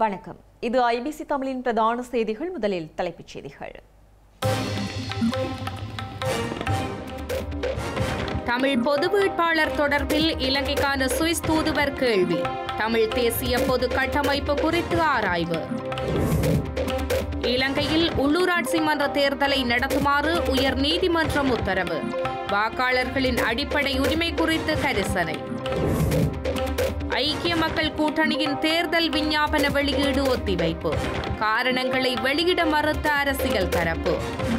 வணக்கம். இது ஐபிசி தமிழின் பிரதான செய்திகள். முதலில் தலைப்புச் செய்திகள். தமிழ் பொது வேட்பாளர் தொடர்பில் இலங்கைக்கான சுவிஸ் தூதுவர் கேள்வி. தமிழ் தேசிய பொது கட்டமைப்பு குறித்து ஆராய்வு. இலங்கையில் உள்ளூராட்சி மன்ற தேர்தலை நடத்துமாறு உயர் நீதிமன்றம் உத்தரவு. வாக்காளர்களின் அடிப்படை உரிமை குறித்து கரிசனை. ஐக்கிய மக்கள் கூட்டணியின் தேர்தல் விஞ்ஞாபன வெளியீடு ஒத்திவைப்பு. காரணங்களை வெளியிட மறுத்த அரசியல் தரப்பு.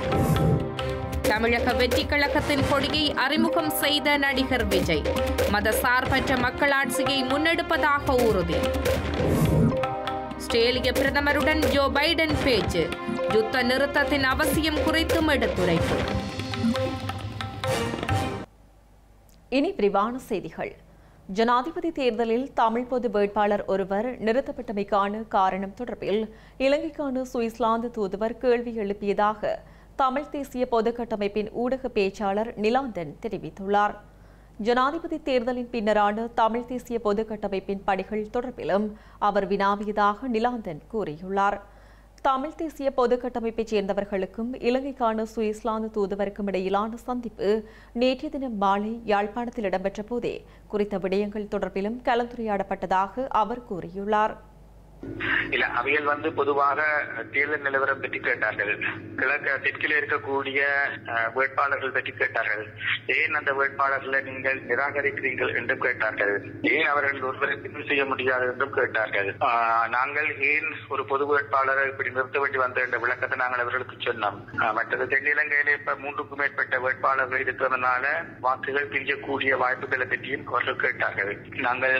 தமிழக வெற்றி கழகத்தின் கொடியை அறிமுகம் செய்த நடிகர் விஜய். மதசார்பற்ற மக்களாட்சியை முன்னெடுப்பதாக உறுதி. ஆஸ்திரேலிய பிரதமருடன் ஜோ பைடன் பேச்சு. யுத்த நிறுத்தத்தின் அவசியம் குறித்தும் எடுத்துரைப்பு. இனி விரிவான செய்திகள். ஜனாதிபதி தேர்தலில் தமிழ் பொது வேட்பாளர் ஒருவர் நிறுத்தப்பட்டமைக்கான காரணம் தொடர்பில் இலங்கைக்கான சுவிட்சர்லாந்து தூதுவர் கேள்வி எழுப்பியதாக தமிழ் தேசிய பொது கட்டமைப்பின் ஊடக பேச்சாளர் நிலாந்தன் தெரிவித்துள்ளார். ஜனாதிபதி தேர்தலின் பின்னரான தமிழ் தேசிய பொது கட்டமைப்பின் பணிகள் தொடர்பிலும் அவர் வினாவியதாக நிலாந்தன் கூறியுள்ளார். தமிழ் தேசிய பொது கட்டமைப்பைச் சேர்ந்தவர்களுக்கும் இலங்கைக்கான சுவிட்சர்லாந்து தூதுவருக்கும் இடையிலான சந்திப்பு நேற்றைய தினம் மாலை யாழ்ப்பாணத்தில் இடம்பெற்ற போதே குறித்த விடயங்கள் தொடர்பிலும் கலந்துரையாடப்பட்டதாக அவர் கூறியுள்ளார். இல்ல அவைகள் பொதுவாக தேர்தல் நிலவரம் பற்றி கேட்டார்கள். தெற்கில் இருக்கக்கூடிய வேட்பாளர்கள் பற்றி கேட்டார்கள். ஏன் அந்த வேட்பாளர்களை நீங்கள் நிராகரிக்கிறீர்கள் என்றும் கேட்டார்கள். ஏன் அவர்கள் ஒருவரை பின்பு செய்ய முடியாது என்றும் கேட்டார்கள். நாங்கள் ஏன் ஒரு பொது வேட்பாளரை இப்படி நிறுத்த வேண்டி வந்த என்ற விளக்கத்தை நாங்கள் அவர்களுக்கு சொன்னோம். மற்றது தென்னிலங்கையிலே இப்ப 3க்கும் மேற்பட்ட வேட்பாளர்கள் இருக்கிறதுனால வாக்குகள் பிரியக்கூடிய வாய்ப்புகளை பற்றியும் அவர்கள் கேட்டார்கள். நாங்கள்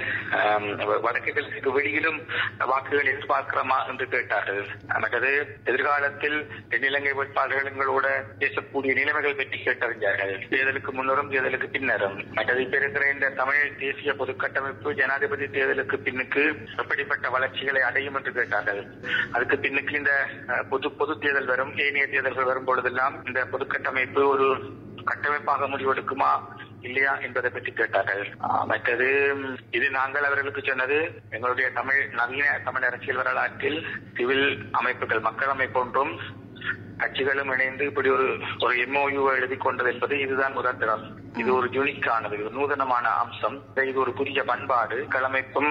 வடக்கு வெளியிலும் வாக்கு எதிர்பார்க்கிறோமா என்று கேட்டார்கள். மற்றது எதிர்காலத்தில் தென்னிலங்கை வேட்பாளர்களோட பேசக்கூடிய நிலைமைகள் பற்றி கேட்டறிஞ்சார்கள். தேர்தலுக்கு முன்னரும் தேர்தலுக்கு பின்னரும். மற்றது இப்ப இருக்கிற இந்த தமிழ் தேசிய பொது கட்டமைப்பு ஜனாதிபதி தேர்தலுக்கு பின்னுக்கு எப்படிப்பட்ட வளர்ச்சிகளை அடையும் என்று கேட்டார்கள். அதுக்கு பின்னுக்கு இந்த பொது தேர்தல் வரும், ஏனைய தேர்தல்கள் வரும் பொழுதெல்லாம் இந்த பொது கட்டமைப்பு ஒரு கட்டமைப்பாக முடிவெடுக்குமா இல்லையா என்பதை பற்றி கேட்டார்கள். மற்றது இது நாங்கள் அவர்களுக்கு சொன்னது எங்களுடைய நவீன தமிழ் அரசியல் வரலாற்றில் சிவில் அமைப்புகள் மக்கள் அமைப்பு ஒன்றும் கட்சிகளும் இணைந்து இப்படி ஒரு MOU எழுதி கொண்டது என்பது இதுதான் முதற்தரம். இது ஒரு யூனிக்கானது, ஒரு நூதனமான அம்சம். இது ஒரு புதிய பண்பாடு. கலமைப்பும்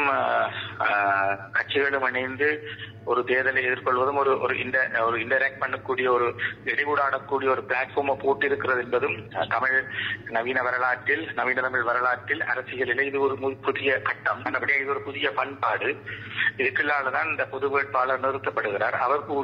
கட்சிகளும் இணைந்து ஒரு தேர்தலை எதிர்கொள்வதும் ஒரு இன்டராக்ட் பண்ணக்கூடிய ஒரு இடையூடாடக்கூடிய ஒரு பிளாட்ஃபார்மை போட்டு இருக்கிறது என்பதும் தமிழ் நவீன தமிழ் வரலாற்றில் அரசியலில் இது ஒரு புதிய கட்டம். அப்படியே இது ஒரு புதிய பண்பாடு. இதுக்குள்ளால்தான் இந்த பொது வேட்பாளர் நிறுத்தப்படுகிறார்.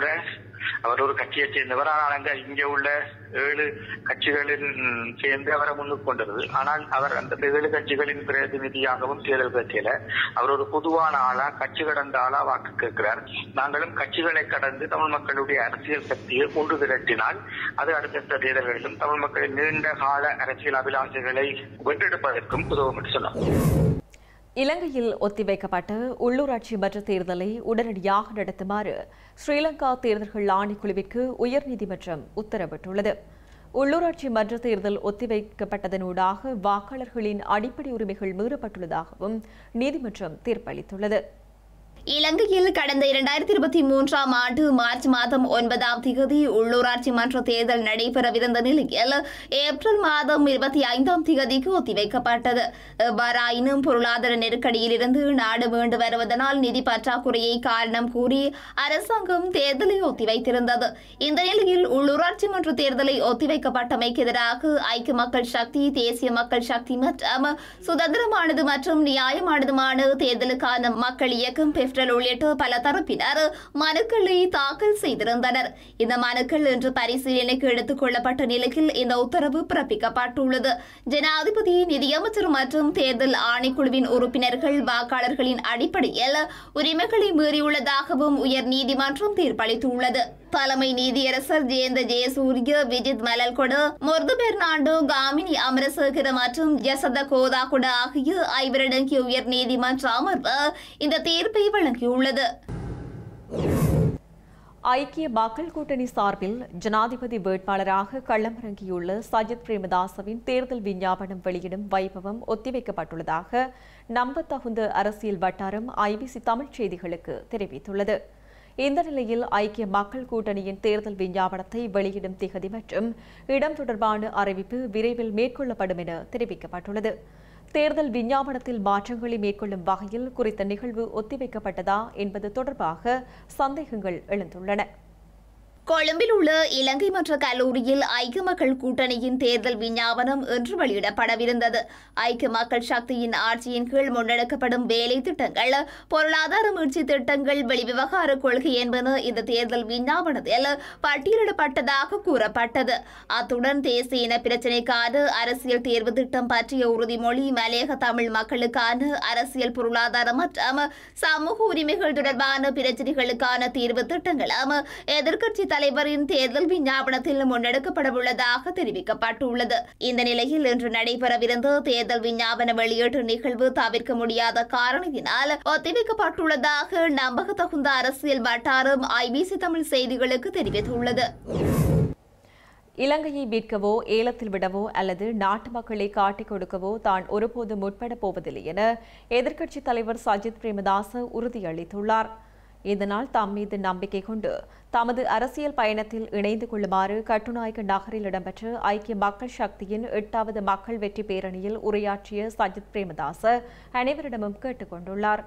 அவர் ஒரு கட்சியை சேர்ந்தவர். ஆனால் அங்க இங்கே உள்ள 7 கட்சிகளின் சேர்ந்து அவரை முன்னுக்கு கொண்டது. ஆனால் அவர் அந்த 7 கட்சிகளின் பிரதிநிதியாகவும் தேர்தல் கட்சியில அவர் ஒரு பொதுவான ஆளா, கட்சி கடந்த ஆளா வாக்கு கேட்கிறார். நாங்களும் கட்சிகளை கடந்து தமிழ் மக்களுடைய அரசியல் சக்தியை ஒன்று திரட்டினால் அது அடுத்த தேர்தல்களிலும் தமிழ் மக்களின் நீண்ட கால அரசியல் அபிலாஷைகளை வென்றெடுப்பதற்கும் உதவும் என்று சொன்னார். இலங்கையில் ஒத்திவைக்கப்பட்ட உள்ளூராட்சி மன்ற தேர்தலை உடனடியாக நடத்துமாறு ஸ்ரீலங்கா தேர்தல்கள் ஆணைக்குழுவிற்கு உயர்நீதிமன்றம் உத்தரவிட்டுள்ளது. உள்ளூராட்சி மன்ற தேர்தல் ஒத்திவைக்கப்பட்டதனூடாக வாக்காளர்களின் அடிப்படை உரிமைகள் மீறப்பட்டுள்ளதாகவும் நீதிமன்றம் தீர்ப்பளித்துள்ளது. இலங்கையில் கடந்த 2023ஆம் ஆண்டு மார்ச் மாதம் 9ஆம் தேதி உள்ளூராட்சி மன்ற தேர்தல் நடைபெறவிருந்த நிலையில் ஏப்ரல் மாதம் 25ஆம் தேதிக்கு ஒத்திவைக்கப்பட்டது. எவ்வாறாயினும் பொருளாதார நெருக்கடியில் இருந்து நாடு மீண்டு வருவதனால் நிதி பற்றாக்குறையை காரணம் கூறி அரசாங்கம் தேர்தலை ஒத்திவைத்திருந்தது. இந்த நிலையில் உள்ளூராட்சி மன்ற தேர்தலை ஒத்திவைக்கப்பட்டமைக்கு எதிராக ஐக்கிய மக்கள் சக்தி, தேசிய மக்கள் சக்தி மற்றும் சுதந்திரமானது மற்றும் நியாயமானதுமான தேர்தலுக்கான மக்கள் இயக்கம் உள்ளிட்ட பல தரப்பினர் மனுக்களை தாக்கல் செய்திருந்தனர். இந்த மனுக்கள் இன்று பரிசீலனைக்கு எடுத்துக் கொள்ளப்பட்ட நிலையில் இந்த உத்தரவு பிறப்பிக்கப்பட்டுள்ளது. ஜனாதிபதி, நிதியமைச்சர் மற்றும் தேர்தல் ஆணைக்குழுவின் உறுப்பினர்கள் வாக்காளர்களின் அடிப்படையில் உரிமைகளை மீறியுள்ளதாகவும் உயர் நீதிமன்றம் தீர்ப்பளித்துள்ளது. தலைமை நீதியரசர் ஜெயந்த ஜெயசூரிய, விஜித் மலல்கொட, முர்து பெர்னாண்டோ, காமினி அமரசேகர மற்றும் ஜசத கோதாகுட ஆகிய 5 அடங்கிய உயர் நீதிமன்ற அமர்வு இந்த தீர்ப்பை வழங்கியுள்ளது. ஐக்கிய மக்கள் கூட்டணி சார்பில் ஜனாதிபதி வேட்பாளராக களமிறங்கியுள்ள சஜித் பிரேமதாசவின் தேர்தல் விஞ்ஞாபனம் வெளியிடும் வைபவம் ஒத்திவைக்கப்பட்டுள்ளதாக நம்பத்தகுந்த அரசியல் வட்டாரம் ஐபிசி தமிழ் செய்திகளுக்கு தெரிவித்துள்ளது. இந்த நிலையில் ஐக்கிய மக்கள் கூட்டணியின் தேர்தல் விஞ்ஞாபனத்தை வெளியிடும் திகதி மற்றும் இடம் தொடர்பான அறிவிப்பு விரைவில் மேற்கொள்ளப்படும் என தெரிவிக்கப்பட்டுள்ளது. தேர்தல் விஞ்ஞாபனத்தில் மாற்றங்களை மேற்கொள்ளும் வகையில் குறித்த நிகழ்வு ஒத்திவைக்கப்பட்டதா என்பது தொடர்பாக சந்தேகங்கள் எழுந்துள்ளன. கொழும்பில் உள்ள இலங்கை மன்ற கல்லூரியில் ஐக்கிய மக்கள் கூட்டணியின் தேர்தல் விஞ்ஞாபனம் இன்று வெளியிடப்படவிருந்தது. ஐக்கிய மக்கள் சக்தியின் ஆட்சியின் கீழ் முன்னெடுக்கப்படும் வேலை திட்டங்கள், பொருளாதார மீட்சி திட்டங்கள், வெளிவிவகார கொள்கை என்பன இந்த தேர்தல் விஞ்ஞாபனத்தில் பட்டியலிடப்பட்டதாக கூறப்பட்டது. அத்துடன் தேசிய இன பிரச்சினைக்கான அரசியல் தேர்வு திட்டம் பற்றிய உறுதிமொழி, மலையக தமிழ் மக்களுக்கான அரசியல், பொருளாதார மற்றும் சமூக உரிமைகள் தொடர்பான பிரச்சினைகளுக்கான தீர்வு திட்டங்களும் எதிர்க்கட்சி தலைவரின் தேர்தல் விஞ்ஞாபனத்தில் முன்னெடுக்கப்படவுள்ளதாக தெரிவிக்கப்பட்டுள்ளது. இந்த நிலையில் இன்று நடைபெறவிருந்த தேர்தல் விஞ்ஞாபன வெளியீட்டு நிகழ்வு தவிர்க்க முடியாத காரணத்தினால் ஒத்திவைக்கப்பட்டுள்ளதாக நம்பகத்தகுந்த அரசியல் வட்டாரம் ஐபிசி தமிழ் செய்திகளுக்கு தெரிவித்துள்ளது. இலங்கையை மீட்கவோ, ஏலத்தில் விடவோ அல்லது நாட்டு மக்களை காட்டிக் கொடுக்கவோ தான் ஒருபோதும் முற்பட போவதில்லை என எதிர்க்கட்சித் தலைவர் சஜித் பிரேமதாச உறுதியளித்துள்ளார். இதனால் தாம் மீது நம்பிக்கை கொண்டு தமது அரசியல் பயணத்தில் இணைந்து கொள்ளுமாறு கட்டுநாயக்க நகரில் இடம்பெற்ற ஐக்கிய மக்கள் சக்தியின் 8வது மக்கள் வெற்றி பேரணியில் உரையாற்றிய சஜித் பிரேமதாச அனைவரிடமும் கேட்டுக் கொண்டுள்ளார்.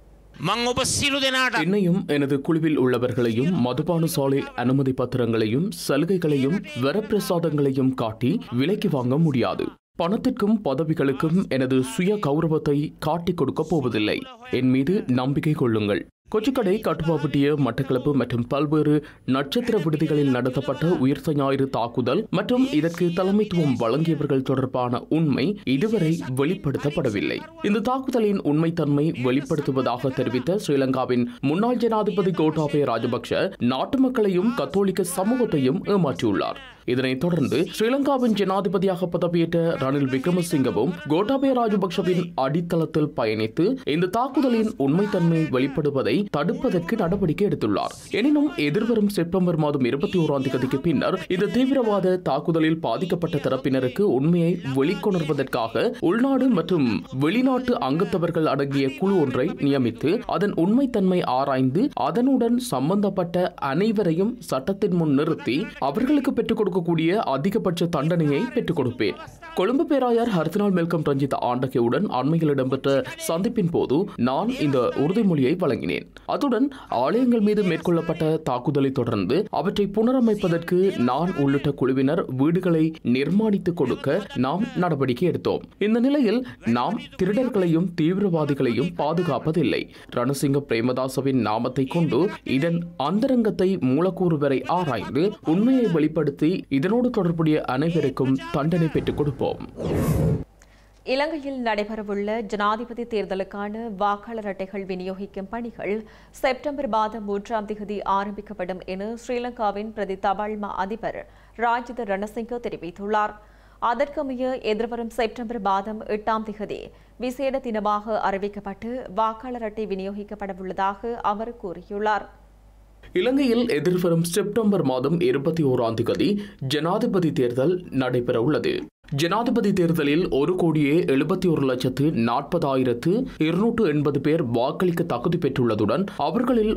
என்னையும் எனது குழுவில் உள்ளவர்களையும் மதுபான சாலை அனுமதி பத்திரங்களையும் சலுகைகளையும் வரப்பிரசாதங்களையும் காட்டி விலைக்கு வாங்க முடியாது. பணத்திற்கும் பதவிகளுக்கும் எனது சுய கௌரவத்தை காட்டிக் கொடுக்கப் போவதில்லை. என் மீது நம்பிக்கை கொள்ளுங்கள். கொச்சிக்கடை, கட்டுப்பாப்பட்டிய, மட்டக்களப்பு மற்றும் பல்வேறு நட்சத்திர விடுதிகளில் நடத்தப்பட்ட உயிர்த்த ஞாயிறு தாக்குதல் மற்றும் இதற்கு தலைமைத்துவம் வழங்கியவர்கள் தொடர்பான உண்மை இதுவரை வெளிப்படுத்தப்படவில்லை. இந்த தாக்குதலின் உண்மைத்தன்மை வெளிப்படுத்துவதாக தெரிவித்த ஸ்ரீலங்காவின் முன்னாள் ஜனாதிபதி கோட்டாபய ராஜபக்ஷ நாட்டு மக்களையும் கத்தோலிக்க சமூகத்தையும் ஏமாற்றியுள்ளார். இதனைத் தொடர்ந்து ஸ்ரீலங்காவின் ஜனாதிபதியாக பதவியேற்ற ரணில் விக்ரமசிங்கவும் கோட்டாபய ராஜபக்ஷவின் அடித்தளத்தில் பயணித்து இந்த தாக்குதலின் உண்மைத்தன்மை வெளிப்படுவதை தடுப்பதற்கு நடவடிக்கை எடுத்துள்ளார். எனினும் எதிர்வரும் செப்டம்பர் மாதம் 21ஆம் தேதிக்கு பின்னர் இந்த தீவிரவாத தாக்குதலில் பாதிக்கப்பட்ட தரப்பினருக்கு உண்மையை வெளிக்கொணர்வதற்காக உள்நாடு மற்றும் வெளிநாட்டு அங்கத்தவர்கள் அடங்கிய குழு ஒன்றை நியமித்து அதன் உண்மைத்தன்மை ஆராய்ந்து அதனுடன் சம்பந்தப்பட்ட அனைவரையும் சட்டத்தின் முன் நிறுத்தி அவர்களுக்கு பெற்றுக் கொடுக்கக்கூடிய அதிகபட்ச தண்டனையை பெற்றுக் கொடுப்பேன். கொழும்பு பேராயர் ஹர்தினால் மெல்கம் ரஞ்சித் ஆண்டகையுடன் அண்மையில் இடம்பெற்ற சந்திப்பின் போது நான் இந்த உறுதிமொழியை வழங்கினேன். அத்துடன் ஆலயங்கள் மீது மேற்கொள்ளப்பட்ட தாக்குதலை தொடர்ந்து அவற்றை புனரமைப்பதற்கு நான் உள்ளிட்ட குழுவினர் வீடுகளை நிர்மாணித்துக் கொடுக்க நாம் நடவடிக்கை எடுத்தோம். இந்த நிலையில் நாம் திருடர்களையும் தீவிரவாதிகளையும் பாதுகாப்பதில்லை. ரணசிங்க பிரேமதாசவின் நாமத்தை கொண்டு இதன் அந்தரங்கத்தை மூலக்கூறு வரை ஆராய்ந்து உண்மையை வெளிப்படுத்தி இதனோடு தொடர்புடைய அனைவருக்கும் தண்டனை பெற்றுக் கொடுப்போம். இலங்கையில் நடைபெறவுள்ள ஜனாதிபதி தேர்தலுக்கான வாக்காளர் அட்டைகள் விநியோகிக்கும் பணிகள் செப்டம்பர் மாதம் 3ஆம் தேதி ஆரம்பிக்கப்படும் என ஸ்ரீலங்காவின் பிரதி தபால் மா அதிபர் ராஜித ரணசிங்க தெரிவித்துள்ளார். அதற்கமைய எதிர்வரும் செப்டம்பர் மாதம் 8ஆம் தேதி விசேட தினமாக அறிவிக்கப்பட்டு வாக்காளர் அட்டை விநியோகிக்கப்படவுள்ளதாக அவர் கூறியுள்ளார். இலங்கையில் எதிர்வரும் செப்டம்பர் மாதம் 21ஆம் தேதி ஜனாதிபதி தேர்தல் நடைபெற உள்ளது. ஜனாதிபதி தேர்தலில் 1,71,40,280 பேர் வாக்களிக்க தகுதி பெற்றுள்ளதுடன் அவர்களில்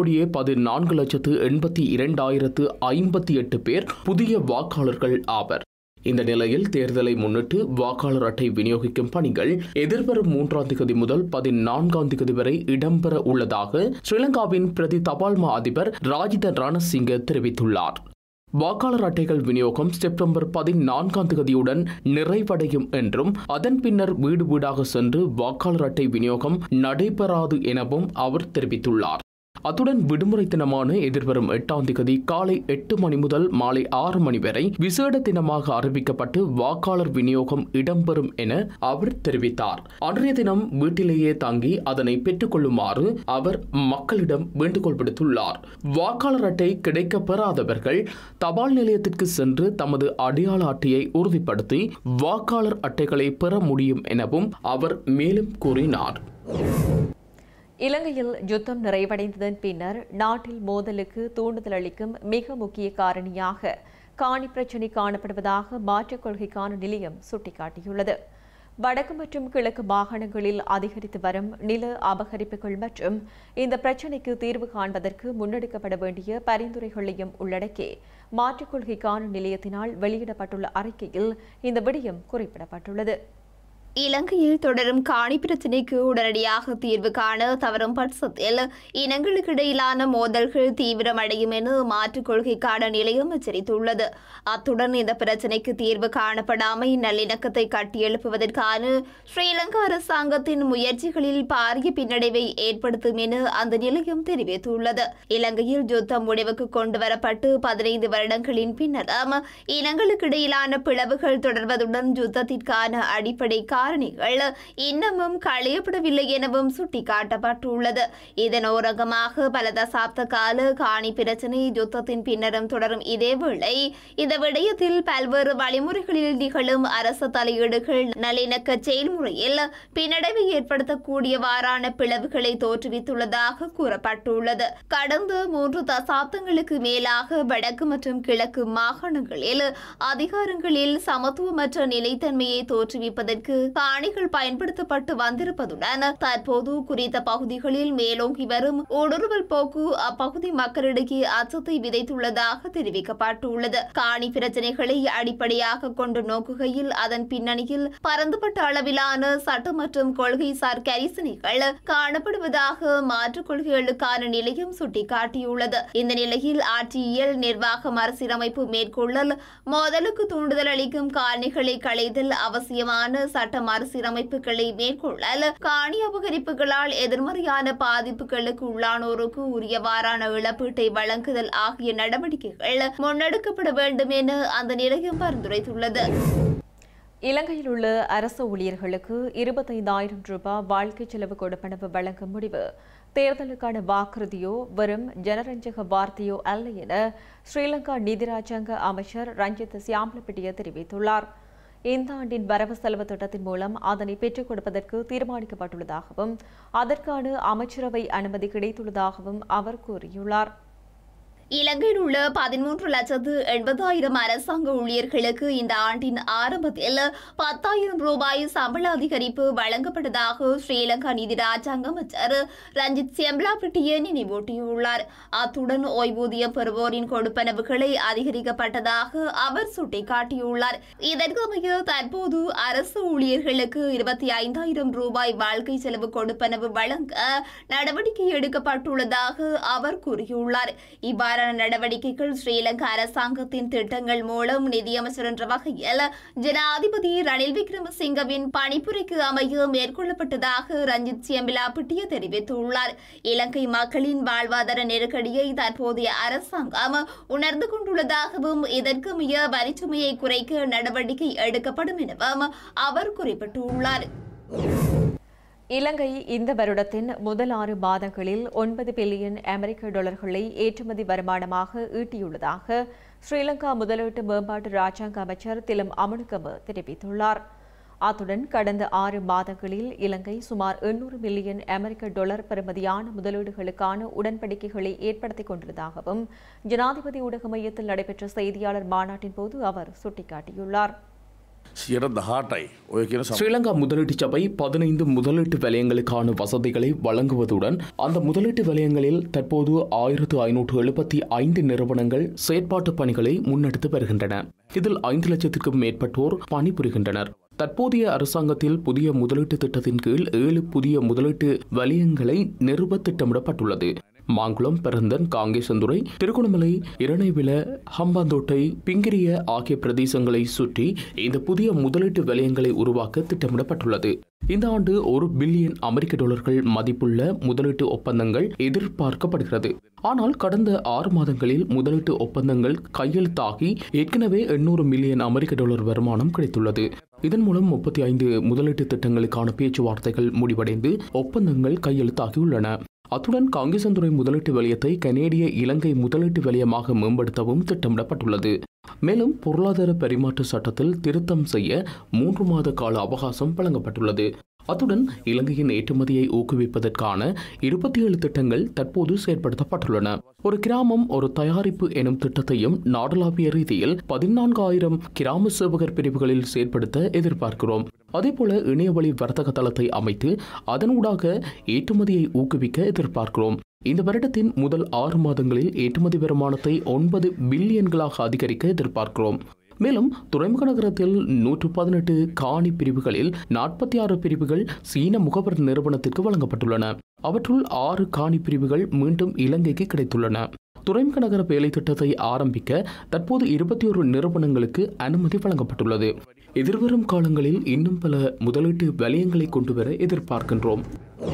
1,14,82,058 பேர் புதிய வாக்காளர்கள் ஆவர். இந்த நிலையில் தேர்தலை முன்னிட்டு வாக்காளர் அட்டை விநியோகிக்கும் பணிகள் எதிர்வரும் 3ஆம் தேதி முதல் 14ஆம் தேதி வரை இடம்பெற உள்ளதாக ஸ்ரீலங்காவின் பிரதி தபால் மா அதிபர் ராஜித ரணசிங்க தெரிவித்துள்ளார். வாக்காளர் அட்டைகள் விநியோகம் செப்டம்பர் 14ஆம் தேதியுடன் நிறைவடையும் என்றும் அதன் பின்னர் வீடு வீடாக சென்று வாக்காளர் அட்டை விநியோகம் நடைபெறாது எனவும் அவர் தெரிவித்துள்ளார். அத்துடன் விடுமுறை தினமான எதிர்வரும் 8ஆம் தேதி காலை 8 மணி முதல் மாலை 6 மணி வரை விசேட தினமாக அறிவிக்கப்பட்டு வாக்காளர் விநியோகம் இடம்பெறும் என அவர் தெரிவித்தார். அன்றைய தினம் வீட்டிலேயே தங்கி அதனை பெற்றுக் கொள்ளுமாறு அவர் மக்களிடம் வேண்டுகோள் விடுத்துள்ளார். வாக்காளர் அட்டை கிடைக்கப் பெறாதவர்கள் தபால் நிலையத்திற்கு சென்று தமது அடையாள அட்டையை உறுதிப்படுத்தி வாக்காளர் அட்டைகளை பெற முடியும் எனவும் அவர் மேலும் கூறினார். இலங்கையில் யுத்தம் நிறைவடைந்ததன் பின்னர் நாட்டில் மோதலுக்கு தூண்டுதல் அளிக்கும் மிக முக்கிய காரணியாக காணி பிரச்சினை காணப்படுவதாக மாற்றுக் கொள்கைக்கான நிலையம் சுட்டிக்காட்டியுள்ளது. வடக்கு மற்றும் கிழக்கு மாகாணங்களில் அதிகரித்து வரும் நில அபகரிப்புகள் மற்றும் இந்த பிரச்சினைக்கு தீர்வு காண்பதற்கு முன்னெடுக்கப்பட வேண்டிய பரிந்துரைகளையும் உள்ளடக்கி மாற்றுக் கொள்கைக்கான நிலையத்தினால் வெளியிடப்பட்டுள்ள அறிக்கையில் இந்த விடயம் குறிப்பிடப்பட்டுள்ளது. இலங்கையில் தொடரும் காணி பிரச்சினைக்கு உடனடியாக தீர்வு காண தவறும் பட்சத்தில் இனங்களுக்கிடையிலான மோதல்கள் தீவிரமடையும் என மாற்றுக் கொள்கைக்கான நிலையம் எச்சரித்துள்ளது. அத்துடன் இந்த பிரச்சினைக்கு தீர்வு காணப்படாமை நல்லிணக்கத்தை கட்டியெழுப்புவதற்கான ஸ்ரீலங்கா அரசாங்கத்தின் முயற்சிகளில் பாரிய பின்னடைவை ஏற்படுத்தும் என அந்த நிலையம் தெரிவித்துள்ளது. இலங்கையில் யுத்தம் முடிவுக்கு கொண்டுவரப்பட்டு 15 வருடங்களின் பின்னரும் இனங்களுக்கிடையிலான பிளவுகள் தொடர்வதுடன் யுத்தத்திற்கான அடிப்படை காரணிகள் இன்னமும் களையப்படவில்லை எனவும் சுட்டிக்காட்டப்பட்டுள்ளது. இதன் ஓரங்கமாக பல தசாப்த கால காணி பிரச்சினை யுத்தத்தின் பின்னரும் தொடரும். இதேவேளை இந்த விடயத்தில் பல்வேறு வழிமுறைகளில் நிகழும் அரசு தலையீடுகள் நல்லிணக்க செயல்முறையில் பின்னடைவை ஏற்படுத்தக்கூடியவாறான பிளவுகளை தோற்றுவித்துள்ளதாக கூறப்பட்டுள்ளது. கடந்த 3 தசாப்தங்களுக்கு மேலாக வடக்கு மற்றும் கிழக்கு மாகாணங்களில் அதிகாரங்களில் சமத்துவமற்ற நிலைத்தன்மையை தோற்றுவிப்பதற்கு காணிகள் பயன்படுத்தப்பட்டு வந்திருப்பதுடன் தற்போது குறித்த பகுதிகளில் மேலோங்கி வரும் ஊடுருவல் போக்கு அப்பகுதி மக்களிடையே அச்சத்தை விதைத்துள்ளதாக தெரிவிக்கப்பட்டுள்ளது. காணி பிரச்சினைகளை அடிப்படையாக கொண்டு நோக்குகையில் அதன் பின்னணியில் பரந்துபட்ட அளவிலான சட்ட மற்றும் கொள்கைசார் கரிசனைகள் காணப்படுவதாக மாற்றுக் கொள்கைகளுக்கான நிலையம் சுட்டிக்காட்டியுள்ளது. இந்த நிலையில் ஆட்சியியல் நிர்வாக மறுசீரமைப்பு மேற்கொள்ளல், மோதலுக்கு தூண்டுதல் அளிக்கும் காரணிகளை களைதல், அவசியமான சட்ட மறுசீரமைப்புகளை மேற்கொள்ளல், காணி அபகரிப்புகளால் எதிர்மறையான பாதிப்புகளுக்கு உள்ளானோருக்கு உரியவாறான இழப்பீட்டை வழங்குதல் ஆகிய நடவடிக்கைகள் முன்னெடுக்கப்பட வேண்டும் என அந்த நிலையம் பரிந்துரைத்துள்ளது. இலங்கையில் உள்ள அரசு ஊழியர்களுக்கு 25,000 ரூபாய் வாழ்க்கை செலவு கொடுப்பனவு வழங்கும் முடிவு தேர்தலுக்கான வாக்குறுதியோ வெறும் ஜனரஞ்சக வார்த்தையோ அல்ல என ஸ்ரீலங்கா நிதி ராஜாங்க அமைச்சர் ரஞ்சித் சியாம்லப்பிட்டிய தெரிவித்துள்ளார். இந்த ஆண்டின் வரவு செலவு திட்டத்தின் மூலம் அதனை பெற்றுக் கொடுப்பதற்கு தீர்மானிக்கப்பட்டுள்ளதாகவும் அதற்கான அமைச்சரவை அனுமதி கிடைத்துள்ளதாகவும் அவர் கூறியுள்ளார். இலங்கையில் உள்ள 13,80,000 அரசாங்க ஊழியர்களுக்கு இந்த ஆண்டின் ஆரம்பத்தில் 10,000 ரூபாய் சம்பள அதிகரிப்பு வழங்கப்பட்டதாக ஸ்ரீலங்கா நிதி ராஜாங்க அமைச்சர் ரஞ்சித் சியம்லாபிட்டிய நினைவூட்டியுள்ளார். அத்துடன் ஓய்வூதியம் பெறுவோரின் கொடுப்பனவுகளை அதிகரிக்கப்பட்டதாக அவர் சுட்டிக்காட்டியுள்ளார். இதற்கமைய தற்போது அரசு ஊழியர்களுக்கு 25,000 ரூபாய் வாழ்க்கை செலவு கொடுப்பனவு வழங்க நடவடிக்கை எடுக்கப்பட்டுள்ளதாக அவர் கூறியுள்ளார். இவ்வாறு நடவடிக்கைகள் ஸ்ரீலங்கா அரசாங்கத்தின் திட்டங்கள் மூலம் நிதியமைச்சர் என்ற வகையில் ஜனாதிபதி ரணில் விக்ரமசிங்கவின் பணிப்புரைக்கு அமைய மேற்கொள்ளப்பட்டதாக ரஞ்சித் சியம்பிலாபிட்டிய தெரிவித்துள்ளார். இலங்கை மக்களின் வாழ்வாதார நெருக்கடியை தற்போதைய அரசாங்கம் உணர்ந்து கொண்டுள்ளதாகவும் இதற்கமைய வரிச்சுமையை குறைக்க நடவடிக்கை எடுக்கப்படும் எனவும் அவர் குறிப்பிட்டுள்ளார். இலங்கை இந்த வருடத்தின் முதல் 6 மாதங்களில் 9 பில்லியன் அமெரிக்க டாலர்களை ஏற்றுமதி வருமானமாக ஈட்டியுள்ளதாக ஸ்ரீலங்கா முதலீட்டு மேம்பாட்டு ராஜாங்க அமைச்சர் திலம் அமுனுகம தெரிவித்துள்ளார். அத்துடன் கடந்த 6 மாதங்களில் இலங்கை சுமார் 800 மில்லியன் அமெரிக்க டாலர் பெறுமதியான முதலீடுகளுக்கான உடன்படிக்கைகளை ஏற்படுத்திக் கொண்டுள்ளதாகவும் ஜனாதிபதி ஊடக மையத்தில் நடைபெற்ற செய்தியாளர் மாநாட்டின் போது அவர் சுட்டிக்காட்டியுள்ளார். ஸ்ரீலங்கா முதலீட்டு சபை 15 முதலீட்டு வலயங்களுக்கான வசதிகளை வழங்குவதுடன் அந்த முதலீட்டு வலயங்களில் தற்போது 1575 நிறுவனங்கள் செயற்பாட்டு பணிகளை முன்னெடுத்து வருகின்றன. இதில் 5 லட்சத்திற்கும் மேற்பட்டோர் பணிபுரிகின்றனர். தற்போதைய அரசாங்கத்தில் புதிய முதலீட்டு திட்டத்தின் கீழ் 7 புதிய முதலீட்டு வலயங்களை நிறுவ திட்டமிடப்பட்டுள்ளது. மாங்குளம், பெரந்தன், காங்கேசந்துறை, திருகோணமலை, இரணைவில, ஹம்பாந்தோட்டை, பிங்கிரிய ஆகிய பிரதேசங்களை சுற்றி இந்த புதிய முதலீட்டு வலயங்களை உருவாக்க திட்டமிடப்பட்டுள்ளது. இந்த ஆண்டு 1 பில்லியன் அமெரிக்க டாலர்கள் மதிப்புள்ள முதலீட்டு ஒப்பந்தங்கள் எதிர்பார்க்கப்படுகிறது. ஆனால் கடந்த 6 மாதங்களில் முதலீட்டு ஒப்பந்தங்கள் கையெழுத்தாகி ஏற்கனவே 800 மில்லியன் அமெரிக்க டாலர் வருமானம் கிடைத்துள்ளது. இதன் மூலம் 35 முதலீட்டு திட்டங்களுக்கான பேச்சுவார்த்தைகள் முடிவடைந்து ஒப்பந்தங்கள் கையெழுத்தாகியுள்ளன. அத்துடன் காங்கேசந்துறை முதலீட்டு வலயத்தை கனேடிய இலங்கை முதலீட்டு வலயமாக மேம்படுத்தவும் திட்டமிடப்பட்டுள்ளது. மேலும் பொருளாதார பரிமாற்ற சட்டத்தில் திருத்தம் செய்ய 3 மாத கால அவகாசம் வழங்கப்பட்டுள்ளது. அத்துடன் இலங்கையின் ஏற்றுமதியை ஊக்குவிப்பதற்கான 27 திட்டங்கள் தற்போது செயற்படுத்தப்பட்டுள்ளன. ஒரு கிராமம் ஒரு தயாரிப்பு எனும் திட்டத்தையும் நாடளாவிய ரீதியில் 14,000 கிராம சேவகர் பிரிவுகளில் செயற்படுத்த எதிர்பார்க்கிறோம். அதேபோல இணையவழி வர்த்தக தளத்தை அமைத்து அதனூடாக ஏற்றுமதியை ஊக்குவிக்க எதிர்பார்க்கிறோம். இந்த வருடத்தின் முதல் 6 மாதங்களில் ஏற்றுமதி வருமானத்தை 9 பில்லியன்களாக அதிகரிக்க எதிர்பார்க்கிறோம். மேலும் துறைமுக நகரத்தில் 118 காணி பிரிவுகளில் 46 பிரிவுகள் சீன முகவர் நிறுவனத்திற்கு வழங்கப்பட்டுள்ளன. அவற்றுள் 6 காணி பிரிவுகள் மீண்டும் இலங்கைக்கு கிடைத்துள்ளன. துறைமுக நகர வேலை திட்டத்தை ஆரம்பிக்க தற்போது 21 நிறுவனங்களுக்கு அனுமதி வழங்கப்பட்டுள்ளது. எதிர்வரும் காலங்களில் இன்னும் பல முதலீட்டு வலயங்களை கொண்டுவர எதிர்பார்க்கின்றோம்.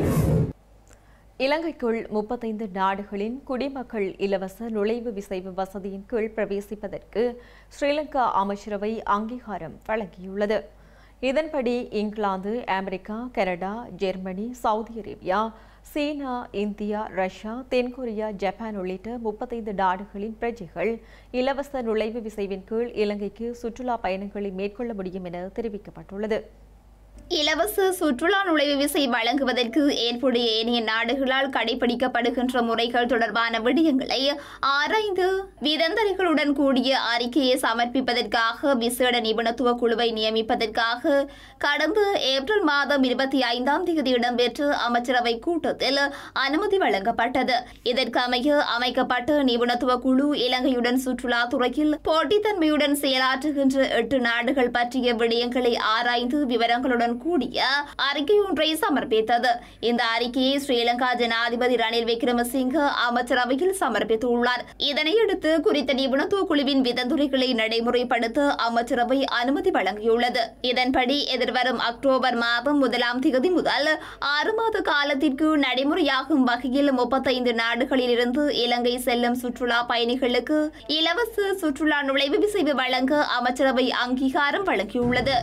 இலங்கைக்குள் 35 நாடுகளின் குடிமக்கள் இலவச நுழைவு விசைவு வசதியின் கீழ் பிரவேசிப்பதற்கு ஸ்ரீலங்கா அமைச்சரவை அங்கீகாரம் வழங்கியுள்ளது. இதன்படி இங்கிலாந்து, America, Canada, Germany, Saudi Arabia, சீனா, இந்தியா, ரஷ்யா, தென்கொரியா, ஜப்பான் உள்ளிட்ட 35 நாடுகளின் பிரஜைகள் இலவச நுழைவு விசைவின் கீழ் இலங்கைக்கு சுற்றுலா பயணங்களை மேற்கொள்ள முடியும் என தெரிவிக்கப்பட்டுள்ளது. இலவச சுற்றுலா நுழைவு விசை வழங்குவதற்கு ஏற்புடைய ஏனைய நாடுகளால் கடைபிடிக்கப்படுகின்ற முறைகள் தொடர்பான விடயங்களை ஆராய்ந்து விதந்தரிகளுடன் கூடிய அறிக்கையை சமர்ப்பிப்பதற்காக விசேட நிபுணத்துவ குழுவை நியமிப்பதற்காக கடந்த ஏப்ரல் மாதம் 25ஆம் தேதி இடம்பெற்ற அமைச்சரவை கூட்டத்தில் அனுமதி வழங்கப்பட்டது. இதற்கமைய அமைக்கப்பட்ட நிபுணத்துவ குழு இலங்கையுடன் சுற்றுலா துறையில் போட்டித்தன்மையுடன் செயலாற்றுகின்ற 8 நாடுகள் பற்றிய விடயங்களை ஆராய்ந்து விவரங்களுடன் கூடிய அறிக்கை ஒன்றை சமர்ப்பித்தது. இந்த அறிக்கையை ஸ்ரீலங்கா ஜனாதிபதி ரணில் விக்ரமசிங்க அமைச்சரவையில் சமர்ப்பித்துள்ளார். இதனையடுத்து குறித்த நிபுணத்துவ குழுவின் விதந்துரைகளை நடைமுறைப்படுத்த அமைச்சரவை அனுமதி வழங்கியுள்ளது. இதன்படி எதிர்வரும் அக்டோபர் மாதம் 1ஆம் தேதி முதல் 6 மாத காலத்திற்கு நடைமுறையாகும் வகையில் 35 நாடுகளில் இருந்து இலங்கை செல்லும் சுற்றுலா பயணிகளுக்கு இலவச சுற்றுலா நுழைவு விசைவு வழங்க அமைச்சரவை அங்கீகாரம் வழங்கியுள்ளது.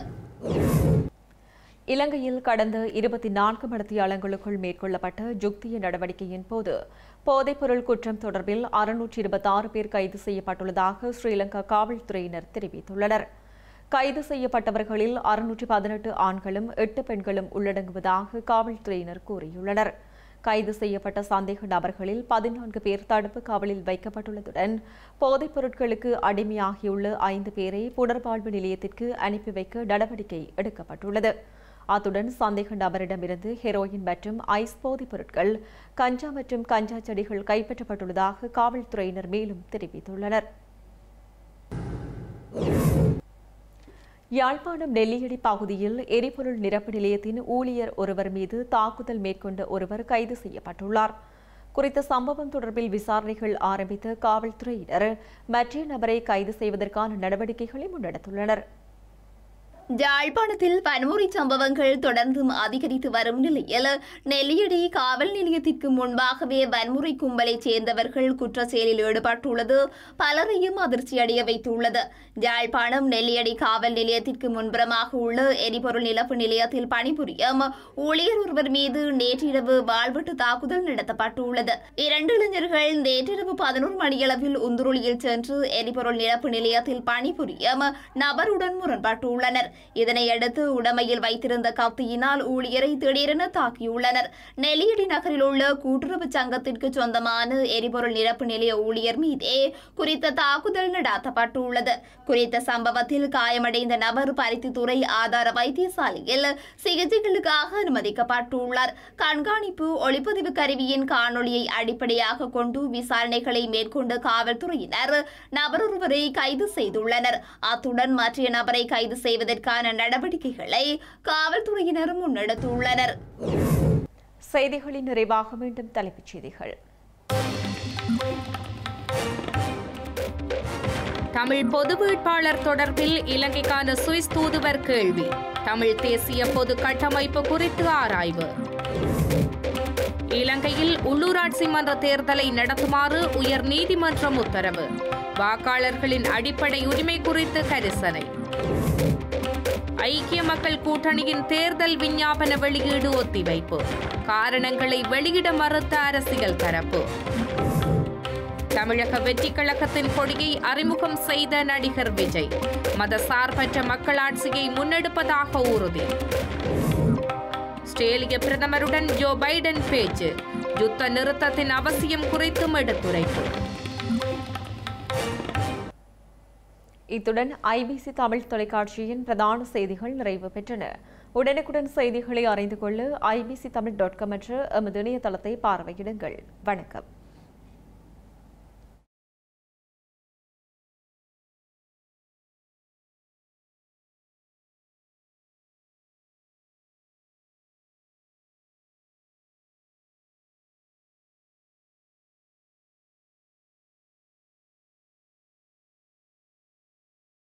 இலங்கையில் கடந்த 24 மணித்தியாலங்களுக்குள் மேற்கொள்ளப்பட்ட ஜுக்திய நடவடிக்கையின் போது போதைப்பொருள் குற்றம் தொடர்பில் 626 பேர் கைது செய்யப்பட்டுள்ளதாக ஸ்ரீலங்கா காவல்துறையினர் தெரிவித்துள்ளனர். கைது செய்யப்பட்டவர்களில் 618 ஆண்களும் 8 பெண்களும் உள்ளடங்குவதாக காவல்துறையினர் கூறியுள்ளனர். கைது செய்யப்பட்ட சந்தேக நபர்களில் 14 பேர் தடுப்பு காவலில் வைக்கப்பட்டுள்ளதுடன் போதைப் பொருட்களுக்கு அடிமையாகியுள்ள 5 பேரை புனர்வாழ்வு நிலையத்திற்கு அனுப்பி வைக்க நடவடிக்கை எடுக்கப்பட்டுள்ளது. அத்துடன் சந்தேக நபரிடமிருந்து ஹெரோயின் மற்றும் ஐஸ் போதைப் பொருட்கள், கஞ்சா மற்றும் கஞ்சா செடிகள் கைப்பற்றப்பட்டுள்ளதாக காவல்துறையினர் மேலும் தெரிவித்துள்ளனர். யாழ்ப்பாணம் நெல்லியடி பகுதியில் எரிபொருள் நிரப்பு நிலையத்தின் ஊழியர் ஒருவர் மீது தாக்குதல் மேற்கொண்ட ஒருவர் கைது செய்யப்பட்டுள்ளார். குறித்த சம்பவம் தொடர்பில் விசாரணைகள் ஆரம்பித்த காவல்துறையினர் மற்ற நபரை கைது செய்வதற்கான நடவடிக்கைகளை முன்னெடுத்துள்ளனர். யாழ்ப்பாணத்தில் வன்முறை சம்பவங்கள் தொடர்ந்தும் அதிகரித்து வரும் நிலையில் நெல்லியடி காவல் நிலையத்திற்கு முன்பாகவே வன்முறை கும்பலைச் சேர்ந்தவர்கள் குற்ற செயலில் ஈடுபட்டுள்ளது பலரையும் அதிர்ச்சியடைய வைத்துள்ளது. யாழ்ப்பாணம் நெல்லியடி காவல் நிலையத்திற்கு முன்புறமாக உள்ள எரிபொருள் நிரப்பு நிலையத்தில் பணிபுரியும் ஊழியர் ஒருவர் மீது நேற்றிரவு வாழ்வெட்டு தாக்குதல் நடத்தப்பட்டுள்ளது. 2 இளைஞர்கள் நேற்றிரவு 11 மணியளவில் உந்துருளியில் சென்று எரிபொருள் நிரப்பு நிலையத்தில் பணிபுரியும் நபருடன் முரண்பட்டுள்ளனர். இதனையடுத்து உடமையில் வைத்திருந்த கத்தியினால் ஊழியரை திடீரென தாக்கியுள்ளனர். நெல்லியடி நகரில் உள்ள கூட்டுறவு சங்கத்திற்கு சொந்தமான எரிபொருள் நிரப்பு நிலைய ஊழியர் மீதே குறித்த தாக்குதல் நடத்தப்பட்டுள்ளது. குறித்த சம்பவத்தில் காயமடைந்த நபர் பருத்தித்துறை ஆதார வைத்தியசாலையில் சிகிச்சைகளுக்காக அனுமதிக்கப்பட்டுள்ளார். கண்காணிப்பு ஒளிப்பதிவு கருவியின் காணொலியை அடிப்படையாக கொண்டு விசாரணைகளை மேற்கொண்ட காவல்துறையினர் நபரொருவரை கைது செய்துள்ளனர். அத்துடன் மற்ற நபரை கைது செய்வதற்கான நடவடிக்கைகளை காவல்துறையினர் முன்னெடுத்துள்ளனர். செய்திகளின் நிறைவாக மீண்டும் தலைப்புச் செய்திகள். தமிழ் பொது வேட்பாளர் தொடர்பில் இலங்கைக்கான சுவிஸ் தூதுவர் கேள்வி. தமிழ் தேசிய பொது கட்டமைப்பு குறித்து ஆராய்வு. இலங்கையில் உள்ளூராட்சி மன்ற தேர்தலை நடத்துமாறு உயர் நீதிமன்றம் உத்தரவு. வாக்காளர்களின் அடிப்படை உரிமை குறித்து கரிசனை. ஐக்கிய மக்கள் கூட்டணியின் தேர்தல் விஞ்ஞாபன வெளியீடு ஒத்திவைப்பு. காரணங்களை வெளியிட மறுத்த அரசியல் தரப்பு. தமிழக வெற்றி கழகத்தின் கொடியை அறிமுகம் செய்த நடிகர் விஜய். மதசார்பற்ற மக்களாட்சியை முன்னெடுப்பதாக உறுதி. ஆஸ்திரேலிய பிரதமருடன் ஜோ பைடன் பேச்சு. யுத்த நிறுத்தத்தின் அவசியம் குறித்தும் எடுத்துரைப்பு. இத்துடன் ஐபிசி தமிழ் தொலைக்காட்சியின் பிரதான செய்திகள் நிறைவு பெற்றன. உடனுக்குடன் செய்திகளை அறிந்து கொள்ள IBCTamil.com என்ற எமது இணையதளத்தை பார்வையிடுங்கள். வணக்கம்.